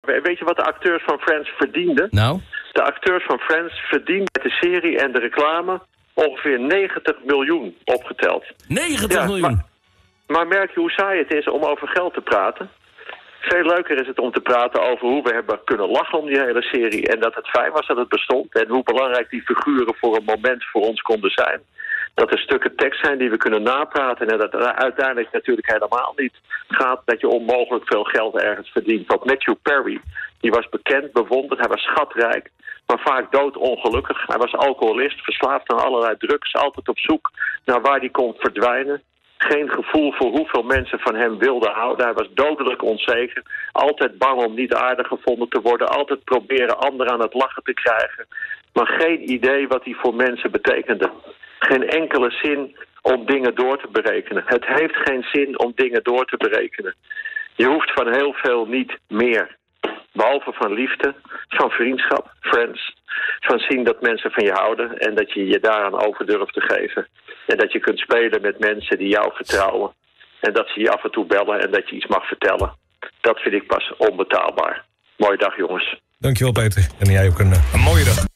Weet je wat de acteurs van Friends verdienden? Nou? De acteurs van Friends verdienen met de serie en de reclame ongeveer 90 miljoen opgeteld. 90 miljoen? Maar merk je hoe saai het is om over geld te praten? Veel leuker is het om te praten over hoe we hebben kunnen lachen om die hele serie. En dat het fijn was dat het bestond. En hoe belangrijk die figuren voor een moment voor ons konden zijn. Dat er stukken tekst zijn die we kunnen napraten. En dat het uiteindelijk natuurlijk helemaal niet gaat dat je onmogelijk veel geld ergens verdient. Want Matthew Perry, die was bekend, bewonderd, hij was schatrijk. Maar vaak doodongelukkig. Hij was alcoholist, verslaafd aan allerlei drugs. Altijd op zoek naar waar hij kon verdwijnen. Geen gevoel voor hoeveel mensen van hem wilden houden. Hij was dodelijk onzeker. Altijd bang om niet aardig gevonden te worden. Altijd proberen anderen aan het lachen te krijgen. Maar geen idee wat hij voor mensen betekende. Geen enkele zin om dingen door te berekenen. Het heeft geen zin om dingen door te berekenen. Je hoeft van heel veel niet meer. Behalve van liefde, van vriendschap, friends. Van zien dat mensen van je houden en dat je je daaraan over durft te geven. En dat je kunt spelen met mensen die jou vertrouwen. En dat ze je af en toe bellen en dat je iets mag vertellen. Dat vind ik pas onbetaalbaar. Mooie dag, jongens. Dankjewel, Peter. En jij ook een mooie dag.